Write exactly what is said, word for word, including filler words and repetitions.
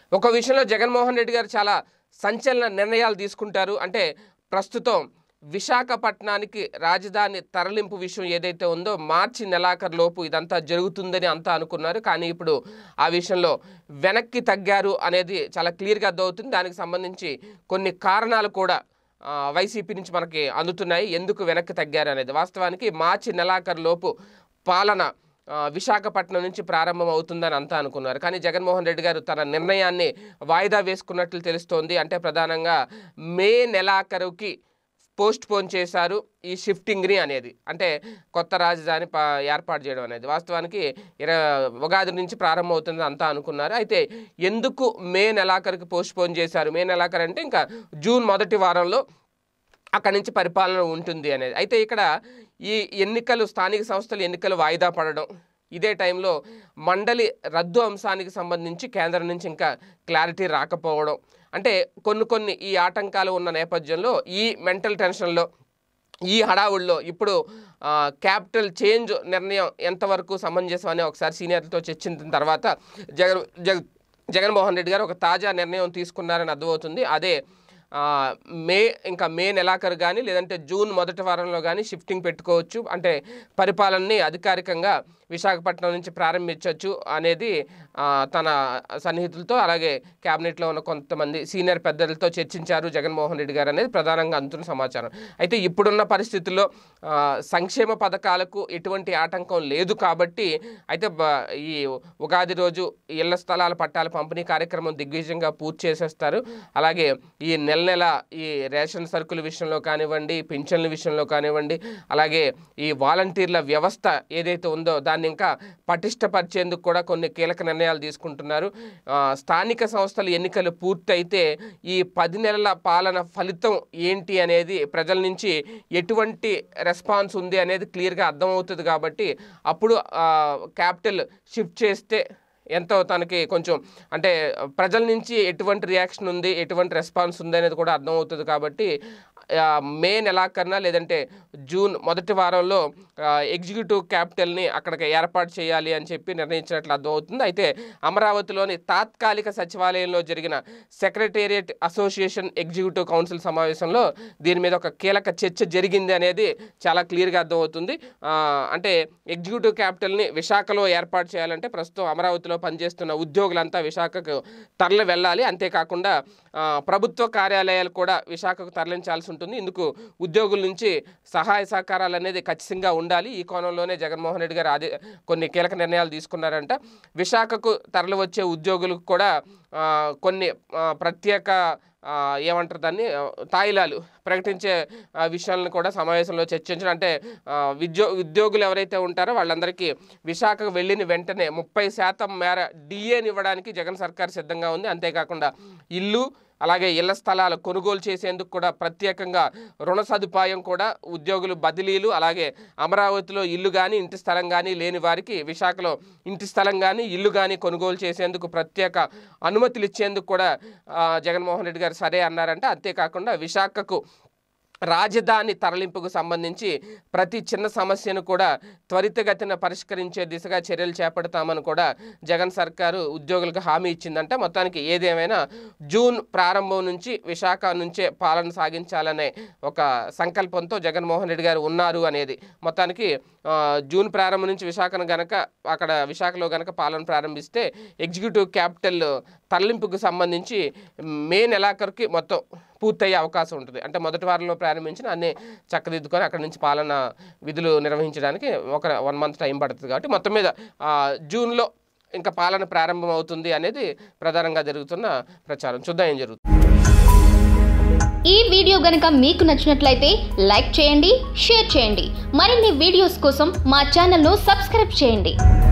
ఒక విషయంలో జగన్మోహన్ రెడ్డి గారు చాలా సంచలన నిర్ణయాలు తీసుకుంటారు. అంటే ప్రస్తుతం విశాఖపట్నానికి రాజధాని తరలింపు విషయం ఏదైతే ఉందో మార్చి నెలాఖరు లోపు ఇదంతా జరుగుతుందని అంతా అనుకున్నారు. కానీ ఇప్పుడు ఆ విషయంలో వెనక్కి తగ్గారు అనేది చాలా క్లియర్గా అర్థమవుతుంది. దానికి సంబంధించి కొన్ని కారణాలు కూడా వైసీపీ నుంచి మనకి అందుతున్నాయి. ఎందుకు వెనక్కి తగ్గారు అనేది వాస్తవానికి మార్చి నెలాఖరు లోపు పాలన విశాఖపట్నం నుంచి ప్రారంభం అవుతుందని అంతా అనుకున్నారు. కానీ జగన్మోహన్ రెడ్డి గారు తన నిర్ణయాన్ని వాయిదా వేసుకున్నట్లు తెలుస్తోంది. అంటే ప్రధానంగా మే నెలాఖరుకి పోస్ట్ పోన్ చేశారు ఈ షిఫ్టింగ్ని అనేది, అంటే కొత్త రాజధాని ఏర్పాటు చేయడం అనేది. వాస్తవానికి ఇర ఉగాది నుంచి ప్రారంభం అవుతుంది అంతా అనుకున్నారు. అయితే ఎందుకు మే నెలాఖరుకి పోస్ట్ పోన్ చేశారు? మే నెలాఖరు అంటే ఇంకా జూన్ మొదటి వారంలో అక్కడి నుంచి పరిపాలన ఉంటుంది అనేది. అయితే ఇక్కడ ఈ ఎన్నికలు, స్థానిక సంస్థల ఎన్నికలు వాయిదా పడడం, ఇదే టైంలో మండలి రద్దు అంశానికి సంబంధించి కేంద్రం నుంచి ఇంకా క్లారిటీ రాకపోవడం, అంటే కొన్ని కొన్ని ఈ ఆటంకాలు ఉన్న నేపథ్యంలో ఈ మెంటల్ టెన్షన్లో, ఈ హడావుల్లో ఇప్పుడు క్యాపిటల్ చేంజ్ నిర్ణయం ఎంతవరకు సమంజసం అని ఒకసారి సీనియర్లతో చర్చించిన తర్వాత జగన్ జగ జగన్మోహన్ రెడ్డి గారు ఒక తాజా నిర్ణయం తీసుకున్నారని అర్థమవుతుంది. అదే మే ఇంకా మే నెలాఖరు కానీ లేదంటే జూన్ మొదటి వారంలో కానీ షిఫ్టింగ్ పెట్టుకోవచ్చు, అంటే పరిపాలనని అధికారికంగా విశాఖపట్నం నుంచి ప్రారంభించవచ్చు అనేది తన సన్నిహితులతో అలాగే క్యాబినెట్లో ఉన్న కొంతమంది సీనియర్ పెద్దలతో చర్చించారు జగన్మోహన్ రెడ్డి గారు అనేది ప్రధానంగా అందుతున్న సమాచారం. అయితే ఇప్పుడున్న పరిస్థితుల్లో సంక్షేమ పథకాలకు ఎటువంటి ఆటంకం లేదు కాబట్టి అయితే ఈ ఉగాది రోజు ఇళ్ల స్థలాల పట్టాల పంపిణీ కార్యక్రమం దిగ్విజయంగా పూర్తి చేసేస్తారు. అలాగే ఈ నెల నెల ఈ రేషన్ సరుకుల విషయంలో కానివ్వండి, పింఛన్ల విషయంలో కానివ్వండి, అలాగే ఈ వాలంటీర్ల వ్యవస్థ ఏదైతే ఉందో దాన్ని ఇంకా పటిష్టపరిచేందుకు కూడా కొన్ని కీలక నిర్ణయాలు తీసుకుంటున్నారు. స్థానిక సంస్థల ఎన్నికలు పూర్తయితే ఈ పది నెలల పాలన ఫలితం ఏంటి అనేది ప్రజల నుంచి ఎటువంటి రెస్పాన్స్ ఉంది అనేది క్లియర్గా అర్థమవుతుంది. కాబట్టి అప్పుడు క్యాపిటల్ షిఫ్ట్ చేస్తే ఎంతో తనకి కొంచెం అంటే ప్రజల నుంచి ఎటువంటి రియాక్షన్ ఉంది, ఎటువంటి రెస్పాన్స్ ఉంది అనేది కూడా అర్థమవుతుంది. కాబట్టి మే నెలాఖరున లేదంటే జూన్ మొదటి వారంలో ఎగ్జిక్యూటివ్ క్యాపిటల్ని అక్కడికి ఏర్పాటు చేయాలి అని చెప్పి నిర్ణయించినట్లు అర్థమవుతుంది. అయితే అమరావతిలోని తాత్కాలిక సచివాలయంలో జరిగిన సెక్రటేరియట్ అసోసియేషన్ ఎగ్జిక్యూటివ్ కౌన్సిల్ సమావేశంలో దీని మీద ఒక కీలక చర్చ జరిగింది అనేది చాలా క్లియర్గా అర్థమవుతుంది. అంటే ఎగ్జిక్యూటివ్ క్యాపిటల్ని విశాఖలో ఏర్పాటు చేయాలంటే ప్రస్తుతం అమరావతిలో పనిచేస్తున్న ఉద్యోగులంతా విశాఖకు తరలి వెళ్ళాలి. అంతేకాకుండా ప్రభుత్వ కార్యాలయాలు కూడా విశాఖకు తరలించాల్సి ఉంటుంది. ఇందుకు ఉద్యోగుల నుంచి సహాయ సహకారాలు అనేది ఖచ్చితంగా ఉండాలి. ఈ కోణంలోనే జగన్మోహన్ రెడ్డి గారు అదే కొన్ని కీలక నిర్ణయాలు తీసుకున్నారంట. విశాఖకు తరలి వచ్చే ఉద్యోగులకు కూడా కొన్ని ప్రత్యేక ఏమంటారు దాన్ని తాయిలాలు ప్రకటించే విషయాలను కూడా సమావేశంలో చర్చించడం. అంటే ఉద్యో ఉద్యోగులు ఎవరైతే ఉంటారో వాళ్ళందరికీ విశాఖకు వెళ్ళిన వెంటనే ముప్పై శాతం మేర డిఏని ఇవ్వడానికి జగన్ సర్కార్ సిద్ధంగా ఉంది. అంతేకాకుండా ఇల్లు అలాగే ఇళ్ల స్థలాలు కొనుగోలు చేసేందుకు కూడా ప్రత్యేకంగా రుణ సదుపాయం కూడా ఉద్యోగులు బదిలీలు, అలాగే అమరావతిలో ఇల్లు కానీ ఇంటి స్థలం కానీ లేని వారికి విశాఖలో ఇంటి స్థలం కానీ ఇల్లు కానీ కొనుగోలు చేసేందుకు ప్రత్యేక అనుమతులు ఇచ్చేందుకు కూడా జగన్మోహన్ రెడ్డి గారు సరే అన్నారంటే. అంతేకాకుండా విశాఖకు రాజధాని తరలింపుకు సంబంధించి ప్రతి చిన్న సమస్యను కూడా త్వరితగతిన పరిష్కరించే దిశగా చర్యలు చేపడతామని కూడా జగన్ సర్కారు ఉద్యోగులకు హామీ ఇచ్చిందంట. మొత్తానికి ఏదేమైనా జూన్ ప్రారంభం నుంచి విశాఖ నుంచే పాలన సాగించాలనే ఒక సంకల్పంతో జగన్మోహన్ రెడ్డి గారు ఉన్నారు అనేది. మొత్తానికి జూన్ ప్రారంభం నుంచి విశాఖను గనక అక్కడ విశాఖలో గనక పాలన ప్రారంభిస్తే ఎగ్జిక్యూటివ్ క్యాపిటల్ తరలింపుకు సంబంధించి మే నెలాఖరుకి మొత్తం పూర్తయ్యే అవకాశం ఉంటుంది. అంటే మొదటి వారంలో ప్రారంభించిన అన్నీ చక్కదిద్దుకొని అక్కడి నుంచి పాలన విధులు నిర్వహించడానికి ఒక వన్ మంత్ టైం పడుతుంది. కాబట్టి మొత్తం మీద జూన్లో ఇంకా పాలన ప్రారంభం అవుతుంది అనేది ప్రధానంగా జరుగుతున్న ప్రచారం. చూద్దాం ఏం జరుగుతుంది. ఈ వీడియో గనుక మీకు నచ్చినట్లయితే లైక్ చేయండి, షేర్ చేయండి. మరిన్ని వీడియోస్ కోసం మా ఛానల్ను సబ్స్క్రైబ్ చేయండి.